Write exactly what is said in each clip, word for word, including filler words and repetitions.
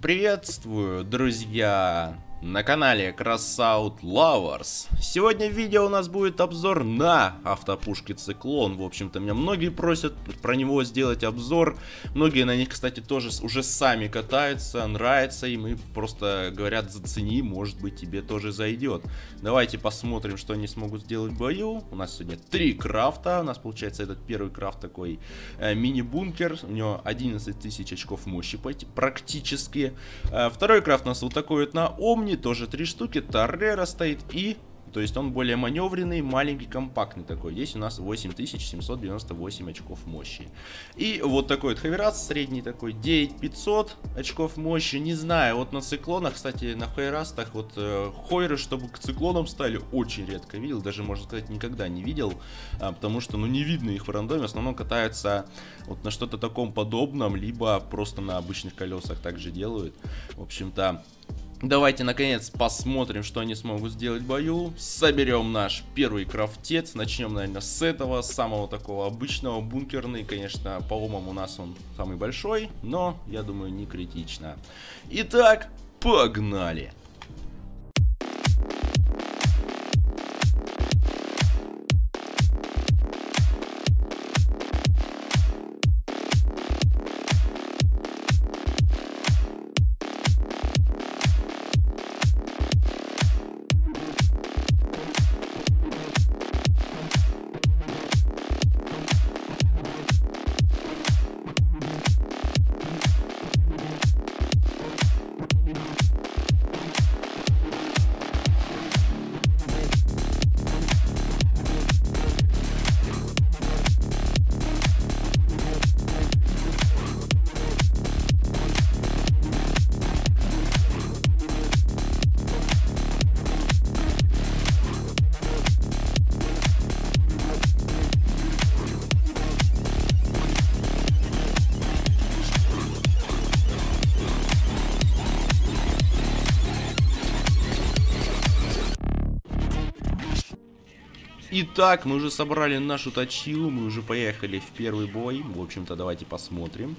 Приветствую, друзья, на канале Crossout Lovers. Сегодня в видео у нас будет обзор на автопушки Циклон. В общем-то, меня многие просят про него сделать обзор. Многие на них, кстати, тоже уже сами катаются, нравится им и просто говорят: зацени, может быть, тебе тоже зайдет. Давайте посмотрим, что они смогут сделать в бою. У нас сегодня три крафта. У нас получается этот первый крафт такой э, мини-бункер. У него одиннадцать тысяч очков мощи практически. Э, второй крафт у нас вот такой вот на Омни. Тоже три штуки, Торрера стоит и... То есть он более маневренный, маленький, компактный такой. Здесь у нас восемь тысяч семьсот девяносто восемь очков мощи. И вот такой вот Хайрас, средний такой, девять тысяч пятьсот очков мощи. Не знаю, вот на циклонах, кстати, на Хайрастах, вот э, Хойры, чтобы к циклонам стали, очень редко видел. Даже, можно сказать, никогда не видел. А, потому что, ну, не видно их в рандоме. В основном катаются вот на что-то таком подобном, либо просто на обычных колесах также делают. В общем-то... Давайте, наконец, посмотрим, что они смогут сделать в бою. Соберем наш первый крафтец. Начнем, наверное, с этого, самого такого обычного, бункерный. Конечно, по умам у нас он самый большой, но, я думаю, не критично. Итак, погнали! Итак, мы уже собрали нашу точилу, мы уже поехали в первый бой. В общем-то, давайте посмотрим.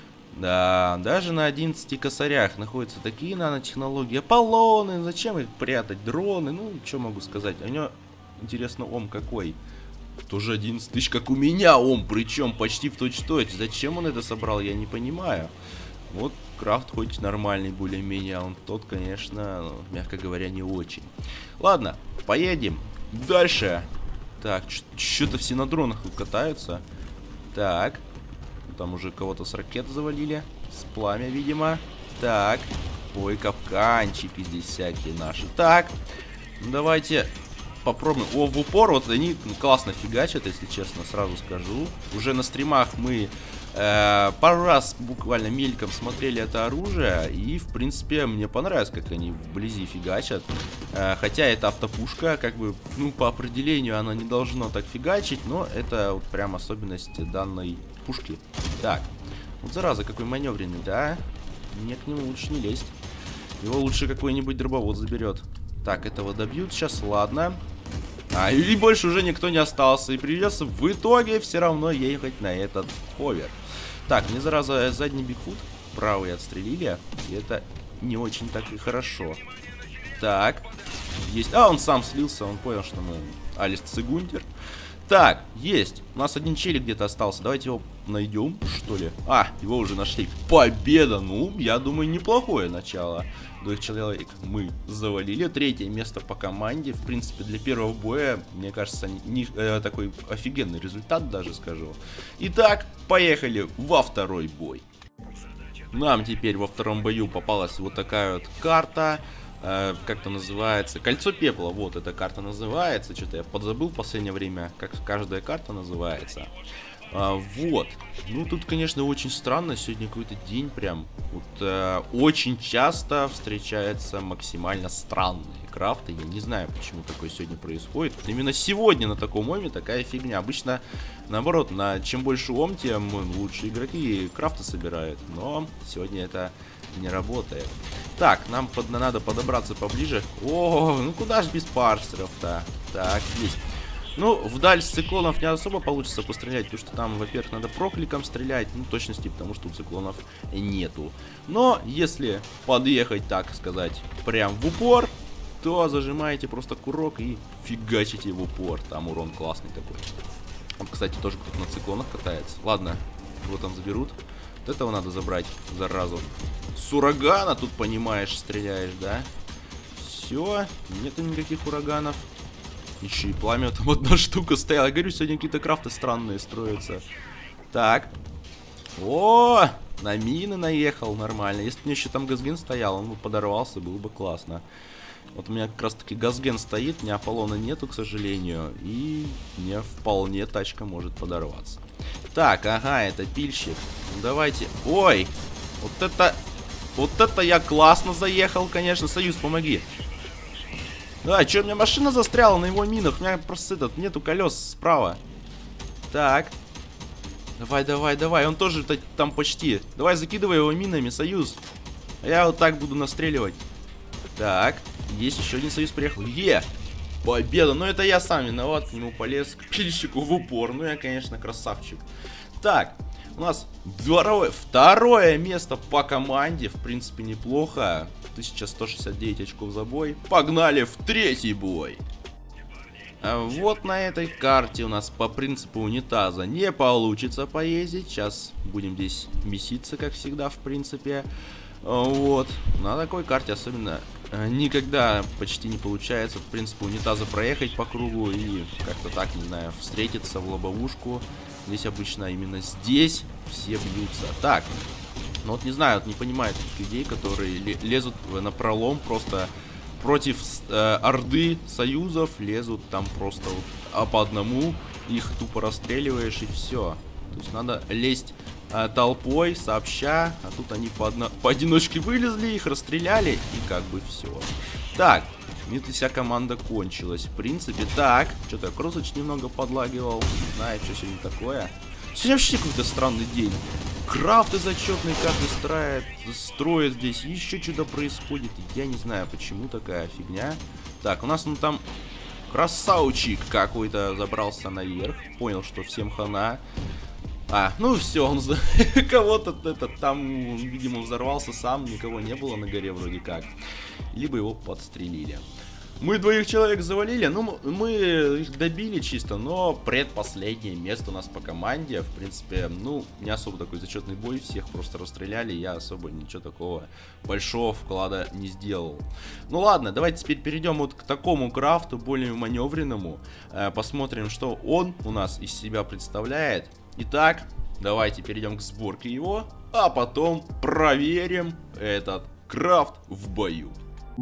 Да, даже на одиннадцати косарях находятся такие нанотехнологии. Аполлоны, зачем их прятать? Дроны, ну, что могу сказать. У него, интересно, ом какой? Тоже одиннадцать тысяч, как у меня ом, причем почти в точь-в-точь. Зачем он это собрал, я не понимаю. Вот крафт хоть нормальный более-менее, а он тот, конечно, мягко говоря, не очень. Ладно, поедем дальше. Так, что-то все на дронах тут катаются. Так. Там уже кого-то с ракет завалили. С пламя, видимо. Так. Ой, капканчики здесь всякие наши. Так. Давайте попробуем. О, в упор вот они классно фигачат, если честно, сразу скажу. Уже на стримах мы э, пару раз буквально мельком смотрели это оружие. И, в принципе, мне понравилось, как они вблизи фигачат. Э, хотя это автопушка, как бы, ну, по определению она не должна так фигачить. Но это вот прям особенность данной пушки. Так. Вот зараза, какой маневренный, да? Мне к нему лучше не лезть. Его лучше какой-нибудь дробовод заберет. Так, этого добьют сейчас, ладно. А, и больше уже никто не остался. И придется в итоге все равно ехать на этот ховер. Так, мне зараза задний бигфут. Правый отстрелили. И это не очень так и хорошо. Так. Есть. А, он сам слился. Он понял, что мы Алис Цигунтер. Так, есть. У нас один челик где-то остался. Давайте его найдем, что ли. А, его уже нашли. Победа. Ну, я думаю, неплохое начало. Двух человек мы завалили. Третье место по команде. В принципе, для первого боя, мне кажется, не, э, такой офигенный результат, даже скажу. Итак, поехали во второй бой. Нам теперь во втором бою попалась вот такая вот карта. Э, как-то называется. Кольцо пепла. Вот эта карта называется. Что-то я подзабыл в последнее время, как каждая карта называется. А, вот. Ну, тут, конечно, очень странно. Сегодня какой-то день прям. Вот, э, очень часто встречаются максимально странные крафты. Я не знаю, почему такое сегодня происходит. Именно сегодня на таком оме такая фигня. Обычно, наоборот, на чем больше ом, тем лучше игроки крафты собирают. Но сегодня это не работает. Так, нам под, надо подобраться поближе. О, ну куда ж без парсеров-то? Так, есть. Ну, вдаль с циклонов не особо получится пострелять, потому что там, во-первых, надо прокликом стрелять, ну, точности, потому что у циклонов нету. Но если подъехать, так сказать, прям в упор, то зажимаете просто курок и фигачите в упор. Там урон классный такой. Вот, кстати, тоже кто-то на циклонах катается. Ладно, его там заберут. Вот этого надо забрать, заразу. С урагана тут, понимаешь, стреляешь, да? Все, нету никаких ураганов. Еще и пламя там одна штука стояла. Я говорю, сегодня какие-то крафты странные строятся. Так. О, на мины наехал нормально. Если бы мне еще там газген стоял, он бы подорвался, было бы классно. Вот у меня как раз таки газген стоит, ни Аполлона нету, к сожалению. И мне вполне тачка может подорваться. Так, ага, это пильщик. Ну, давайте. Ой, вот это... Вот это я классно заехал, конечно. Союз, помоги. Да, что, у меня машина застряла на его минах. У меня просто этот, нету колес справа. Так. Давай, давай, давай. Он тоже там почти. Давай, закидывай его минами, Союз. А я вот так буду настреливать. Так. Есть еще один Союз приехал. Е! Победа! Ну это я сам виноват. К нему полез, к пильщику в упор. Ну я, конечно, красавчик. Так. У нас второе, второе место по команде. В принципе, неплохо. тысяча сто шестьдесят девять очков за бой. Погнали в третий бой. А вот на этой карте у нас по принципу унитаза не получится поездить. Сейчас будем здесь меситься, как всегда, в принципе. Вот. На такой карте особенно никогда почти не получается, в принципе, унитаза проехать по кругу и как-то так, не знаю, встретиться в лобовушку. Здесь обычно именно здесь все бьются. Так, ну вот не знаю, вот не понимаю таких людей, которые лезут на пролом просто против э, орды союзов, лезут там просто вот, а по одному, их тупо расстреливаешь и все. То есть надо лезть э, толпой, сообща, а тут они по одно... поодиночке вылезли, их расстреляли и как бы все. Так, мне-то вся команда кончилась, в принципе. Так, что-то я Кросыч немного подлагивал, не знаю, что сегодня такое. Сегодня вообще какой-то странный день. Крафты зачетные каждый строит, строит здесь, еще что-то происходит. Я не знаю, почему такая фигня. Так, у нас ну там красавчик какой-то забрался наверх. Понял, что всем хана. А, ну все, он за кого-то этот там, видимо, взорвался сам, никого не было на горе вроде как. Либо его подстрелили. Мы двоих человек завалили, ну, мы их добили чисто, но предпоследнее место у нас по команде. В принципе, ну, не особо такой зачетный бой, всех просто расстреляли, я особо ничего такого большого вклада не сделал. Ну ладно, давайте теперь перейдем вот к такому крафту, более маневренному. Э, посмотрим, что он у нас из себя представляет. Итак, давайте перейдем к сборке его, а потом проверим этот крафт в бою.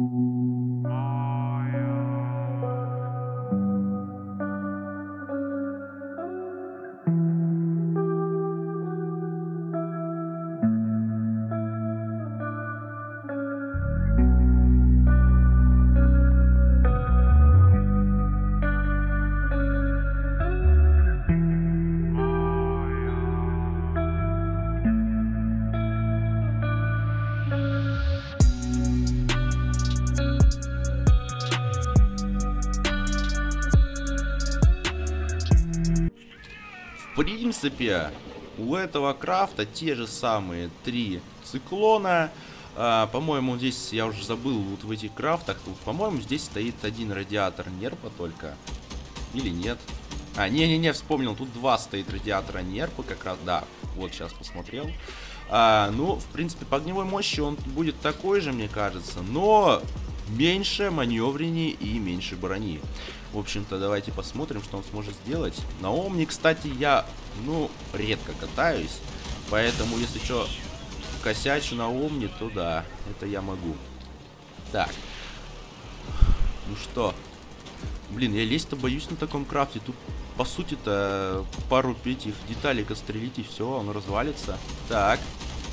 В принципе, у этого крафта те же самые три циклона. А, по-моему, здесь, я уже забыл, вот в этих крафтах, тут, по-моему, здесь стоит один радиатор нерпа только. Или нет? А, не-не-не, вспомнил, тут два стоит радиатора нерпа, как раз, да, вот сейчас посмотрел. А, ну, в принципе, по огневой мощи он будет такой же, мне кажется, но меньше, маневреннее и меньше брони. В общем-то, давайте посмотрим, что он сможет сделать. На Омни, кстати, я, ну, редко катаюсь. Поэтому, если что, косячу на Омни, то да, это я могу. Так. Ну что? Блин, я лезть-то боюсь на таком крафте. Тут, по сути-то, пару этих деталек отстрелить и все, он развалится. Так.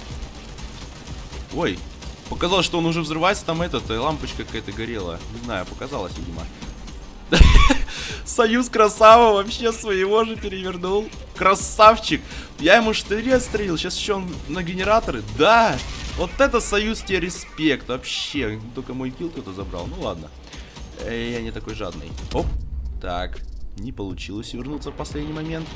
Ой. Показалось, что он уже взрывается, там этот, лампочка какая-то горела. Не знаю, показалось, видимо. Союз красава, вообще своего же перевернул. Красавчик. Я ему штыри отстрелил, сейчас еще он на генераторы. Да, вот это Союз тебе респект. Вообще, только мой килл кто-то забрал. Ну ладно, я не такой жадный. Оп, так. Не получилось вернуться в последний момент.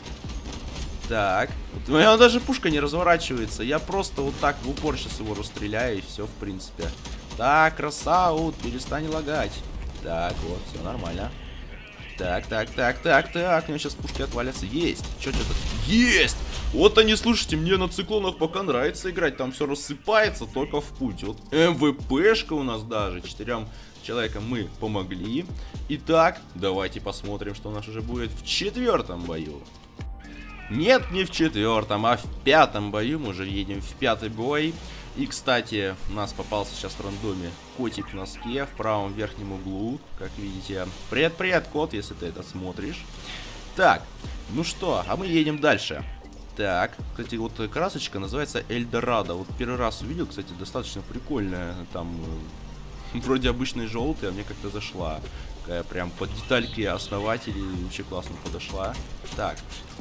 Так. У меня даже пушка не разворачивается. Я просто вот так в упор сейчас его расстреляю, и все, в принципе. Так, красавут, перестань лагать. Так, вот, все нормально. Так, так, так, так, так. У меня сейчас пушки отвалятся. Есть. Че, что-то? Есть! Вот они, слушайте, мне на циклонах пока нравится играть. Там все рассыпается только в путь. Вот эм вэ пэ-шка у нас даже. Четырем человекам мы помогли. Итак, давайте посмотрим, что у нас уже будет в четвертом бою. Нет, не в четвертом, а в пятом бою. Мы уже едем в пятый бой. И, кстати, у нас попался сейчас в рандоме котик в носке в правом верхнем углу, как видите. Привет-привет, кот, если ты это смотришь. Так, ну что, а мы едем дальше. Так, кстати, вот красочка называется Эльдорадо. Вот первый раз увидел, кстати, достаточно прикольная. Там вроде обычной желтая, а мне как-то зашла. Такая прям под детальки основателей вообще классно подошла. Так.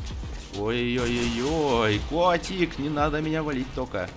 Ой-ой-ой-ой, котик, не надо меня валить только.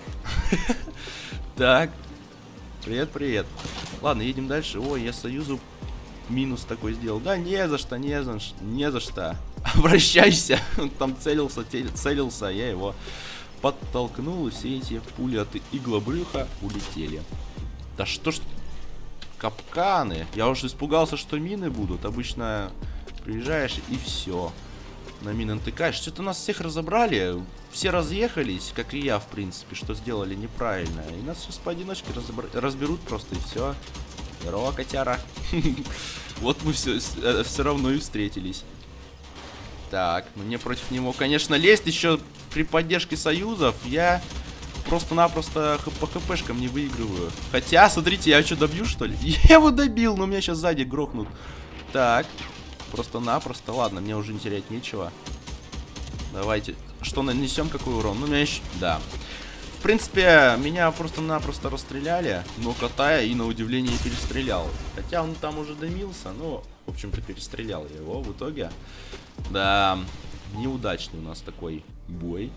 Так. Привет-привет. Ладно, едем дальше. Ой, я Союзу минус такой сделал. Да не за что, не за, не за что. Обращайся. Он там целился, целился, а я его подтолкнул, и все эти пули от иглобрюха улетели. Да что ж... Капканы. Я уже испугался, что мины будут. Обычно приезжаешь и все. На мины натыкаешь. Что-то нас всех разобрали. Все разъехались, как и я, в принципе, что сделали неправильно. И нас сейчас поодиночке разберут просто, и все. Здорово, котяра. Вот мы все, все равно и встретились. Так, мне против него, конечно, лезть еще при поддержке союзов. Я просто-напросто по хпшкам не выигрываю. Хотя, смотрите, я что, добью, что ли? Я его добил, но меня сейчас сзади грохнут. Так. Просто-напросто. Ладно, мне уже не терять нечего. Давайте. Что, нанесем какой урон? Ну, меня еще... Да. В принципе, меня просто-напросто расстреляли. Но кота и на удивление перестрелял. Хотя он там уже дымился. Но, в общем-то, перестрелял я его в итоге. Да. Неудачный у нас такой бой.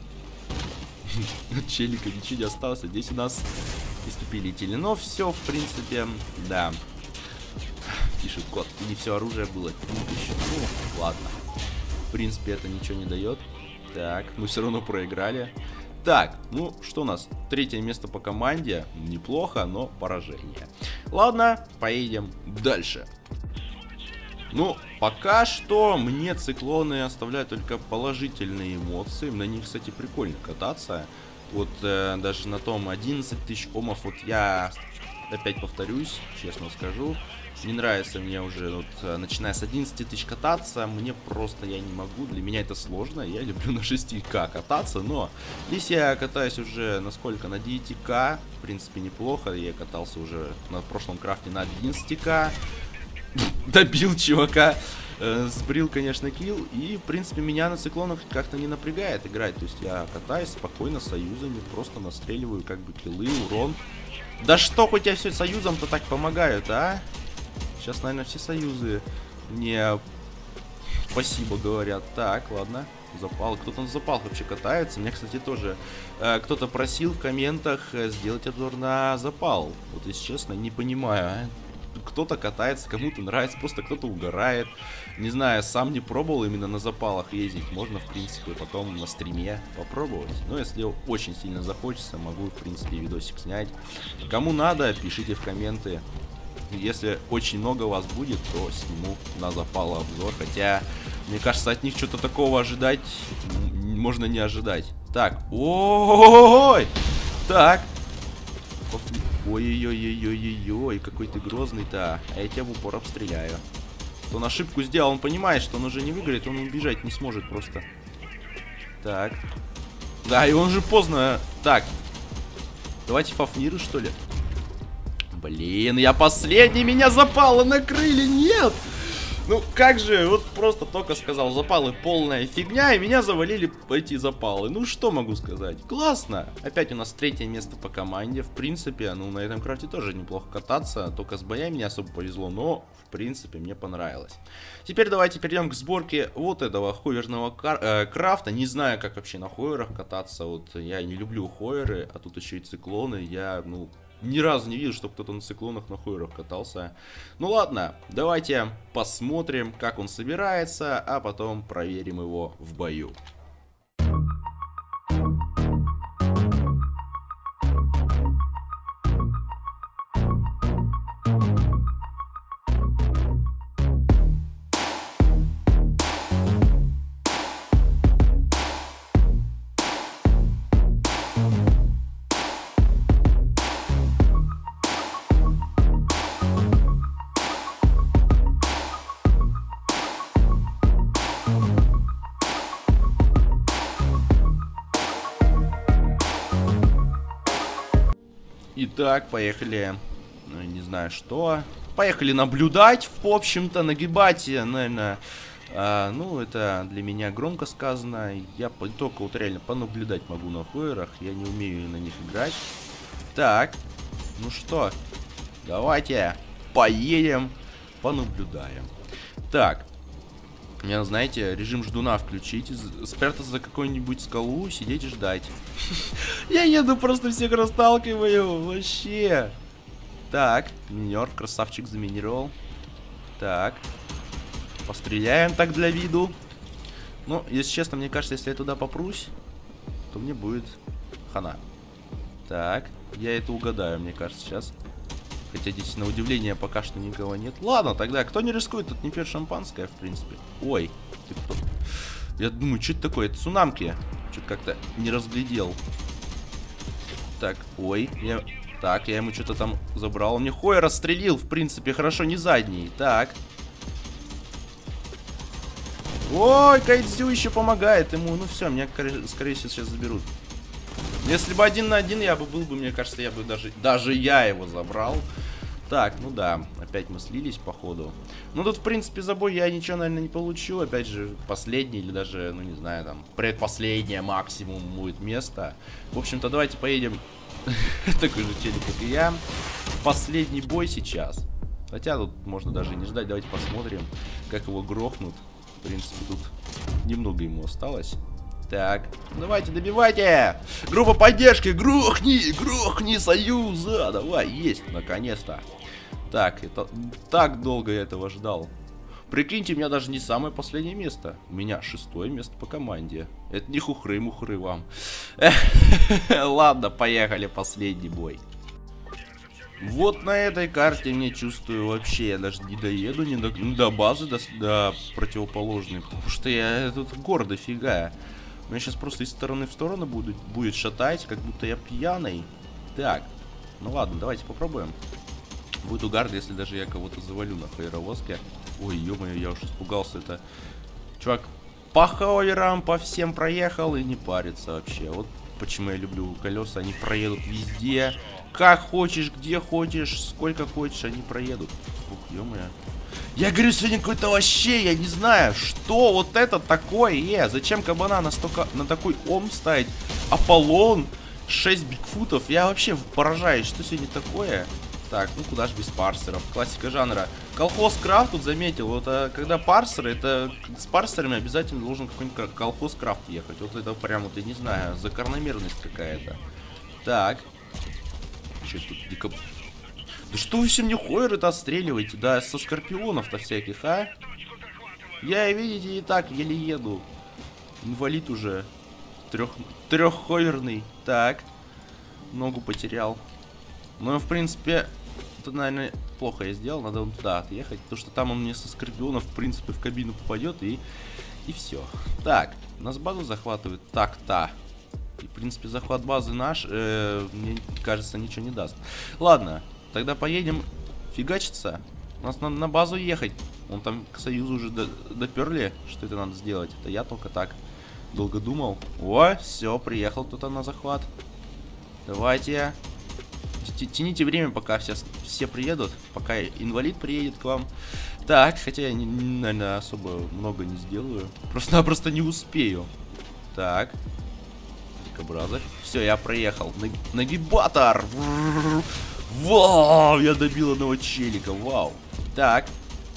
От челика ничего не осталось. Здесь у нас иступилители. Но все, в принципе, да. Пишет кот, не все оружие было. Ну, ладно. В принципе, это ничего не дает. Так, мы все равно проиграли. Так, ну, что у нас? Третье место по команде. Неплохо, но поражение. Ладно, поедем дальше. Ну, пока что мне циклоны оставляют только положительные эмоции. На них, кстати, прикольно кататься. Вот э, даже на том одиннадцать тысяч омов, вот я опять повторюсь, честно скажу. Не нравится мне уже, вот, начиная с одиннадцати тысяч кататься, мне просто я не могу, для меня это сложно, я люблю на шести ка кататься, но если я катаюсь уже на сколько, на девяти ка, в принципе неплохо, я катался уже на прошлом крафте на одиннадцати ка, добил чувака, э, сбрил, конечно, килл, и, в принципе, меня на циклонах как-то не напрягает играть, то есть я катаюсь спокойно с союзами, просто настреливаю как бы киллы, урон. Да что, хоть я все союзом-то так помогают, а? Сейчас, наверное, все союзы мне спасибо говорят. Так, ладно. Запал. Кто-то на запал вообще катается. Меня, кстати, тоже э, кто-то просил в комментах э, сделать обзор на запал. Вот, если честно, не понимаю. А? Кто-то катается, кому-то нравится, просто кто-то угорает. Не знаю, сам не пробовал именно на запалах ездить. Можно, в принципе, потом на стриме попробовать. Но если очень сильно захочется, могу, в принципе, видосик снять. Кому надо, пишите в комменты. Если очень много вас будет, то сниму на запал обзор. Хотя, мне кажется, от них что-то такого ожидать можно не ожидать. Так, ой-ой-ой! Так. Ой-ой-ой-ой-ой-ой, какой ты грозный-то. А я тебя в упор обстреляю. Он ошибку сделал, он понимает, что он уже не выиграет, он убежать не сможет просто. Так. Да, и он же поздно. Так. Давайте Фафниры, что ли? Блин, я последний, меня запало накрыли, нет! Ну, как же, вот просто только сказал, запалы полная фигня, и меня завалили эти запалы. Ну, что могу сказать? Классно! Опять у нас третье место по команде. В принципе, ну, на этом крафте тоже неплохо кататься. Только с боями не особо повезло, но, в принципе, мне понравилось. Теперь давайте перейдем к сборке вот этого ховерного э, крафта. Не знаю, как вообще на ховерах кататься. Вот я не люблю ховеры, а тут еще и циклоны. Я, ну... ни разу не видел, чтобы кто-то на циклонах, на хойерах катался. Ну ладно, давайте посмотрим, как он собирается, а потом проверим его в бою. Итак, поехали, ну, не знаю что, поехали наблюдать, в общем-то, нагибать, наверное, а, ну, это для меня громко сказано, я только вот реально понаблюдать могу на хойерах, я не умею на них играть. Так, ну что, давайте поедем, понаблюдаем. Так, мне, знаете, режим ждуна включить, спрятаться за какую-нибудь скалу, сидеть и ждать. Я еду, просто всех расталкиваю, вообще. Так, минер, красавчик заминировал. Так, постреляем так для виду. Ну, если честно, мне кажется, если я туда попрусь, то мне будет хана. Так, я это угадаю, мне кажется, сейчас. Хотя здесь, на удивление, пока что никого нет. Ладно, тогда, кто не рискует, тут не пьет шампанское, в принципе. Ой, ты кто? Я думаю, что это такое? Это цунамки. Что-то как-то не разглядел. Так, ой, я... Так, я ему что-то там забрал. Он мне хой расстрелил, в принципе, хорошо, не задний. Так. Ой, Кайдзю еще помогает ему. Ну все, меня, скорее всего, сейчас заберут. Если бы один на один я бы был бы, мне кажется, я бы даже... Даже я его забрал. Так, ну да, опять мы слились, походу. Ну тут, в принципе, за бой я ничего, наверное, не получу. Опять же, последний или даже, ну не знаю, там, предпоследнее максимум будет место. В общем-то, давайте поедем. Такой же челик, как и я. Последний бой сейчас. Хотя тут можно даже не ждать. Давайте посмотрим, как его грохнут. В принципе, тут немного ему осталось. Так, давайте, добивайте! Группа поддержки, грохни, грохни союза! Давай, есть, наконец-то. Так, это так долго я этого ждал. Прикиньте, у меня даже не самое последнее место. У меня шестое место по команде. Это не хухры-мухры вам. Ладно, поехали, последний бой. Вот на этой карте, мне чувствую, вообще я даже не доеду не до, до базы, до, до противоположной. Потому что я тут гор дофига. Меня сейчас просто из стороны в сторону будет, будет шатать, как будто я пьяный. Так, ну ладно, давайте попробуем. Будет угарно, если даже я кого-то завалю на хойеровозке. Ой, ё-моё, я уж испугался. Это чувак по хойерам, по всем проехал и не парится вообще. Вот почему я люблю колеса, они проедут везде. Как хочешь, где хочешь, сколько хочешь, они проедут. Ух, ё-моё. Я говорю, сегодня какой-то вообще, я не знаю, что вот это такое. Э, зачем кабана настолько, на такой ом ставить? Аполлон, шесть бигфутов. Я вообще поражаюсь, что сегодня такое. Так, ну куда же без парсеров. Классика жанра. Колхоз крафт тут заметил. Вот а, когда парсеры, это с парсерами обязательно должен какой-нибудь колхоз крафт ехать. Вот это прям вот, я не знаю, закономерность какая-то. Так. Что тут дико... Да что вы все мне хойеры-то отстреливаете? Да, со скорпионов-то всяких, а? Я, видите, и так еле еду. Инвалид уже. Трех... Треххойерный. Так. Ногу потерял. Ну, в принципе, это, наверное, плохо я сделал. Надо вон туда отъехать. Потому что там он мне со скорпионов, в принципе, в кабину попадет и... И все. Так, нас базу захватывают. Так-то. И, в принципе, захват базы наш, э, мне кажется, ничего не даст. Ладно. Тогда поедем фигачиться. У нас надо на базу ехать. Он там к союзу уже до доперли. Что это надо сделать? Это я только так долго думал. О, все, приехал кто-то на захват. Давайте. Тяните время, пока все, все приедут. Пока инвалид приедет к вам. Так, хотя я, не, наверное, особо много не сделаю. Просто-напросто не успею. Так. Дикобразы. Все, я проехал. Нагибатор! Вау, я добил одного челика, вау. Так,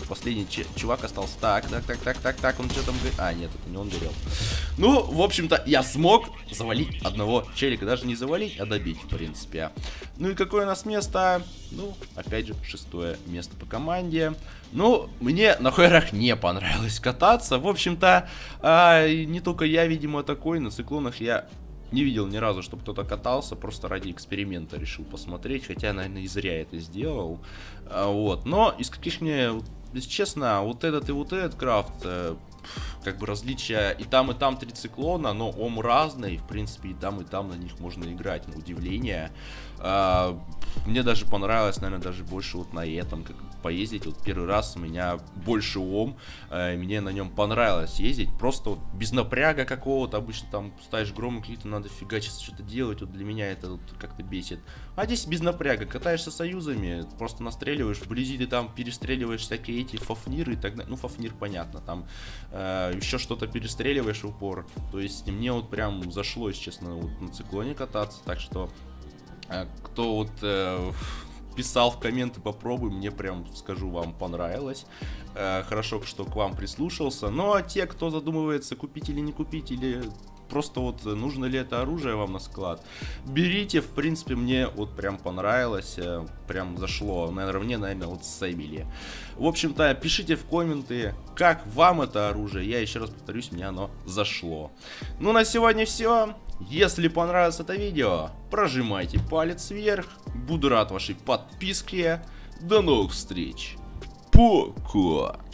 Последний чувак остался. Так, так, так, так, так, так, он что там... А, нет, это не он горел. Ну, в общем-то, я смог завалить одного челика. Даже не завалить, а добить, в принципе. Ну и какое у нас место? Ну, опять же, шестое место по команде. Ну, мне на Хойрах не понравилось кататься. В общем-то, а, не только я, видимо, такой. На циклонах я не видел ни разу, чтобы кто-то катался. Просто ради эксперимента решил посмотреть. Хотя, наверное, и зря это сделал. А, вот. Но из каких мне, если честно, вот этот и вот этот крафт... Как бы различия и там, и там три циклона, но ом разный, в принципе, и там, и там на них можно играть, на удивление. А, мне даже понравилось, наверное, даже больше вот на этом, как поездить. Вот первый раз у меня больше ом, а, мне на нем понравилось ездить, просто вот без напряга какого-то. Обычно там ставишь громы, какие-то надо фигачиться, что-то делать, вот для меня это вот как-то бесит. А здесь без напряга, катаешься союзами, просто настреливаешь, вблизи ты там перестреливаешь всякие эти фафниры и так далее. Ну, фафнир понятно, там э, еще что-то перестреливаешь в упор. То есть мне вот прям зашло, если честно, вот на циклоне кататься. Так что, э, кто вот э, писал в комменты, попробуй, мне прям, скажу вам, понравилось. Э, хорошо, что к вам прислушался. Ну, а те, кто задумывается, купить или не купить, или... Просто вот нужно ли это оружие вам на склад, берите, в принципе, мне вот прям понравилось, прям зашло, наравне, наверное, вот с Эмили. В общем-то, пишите в комменты, как вам это оружие, я еще раз повторюсь, мне оно зашло. Ну, на сегодня все. Если понравилось это видео, прожимайте палец вверх, буду рад вашей подписке, до новых встреч, пока!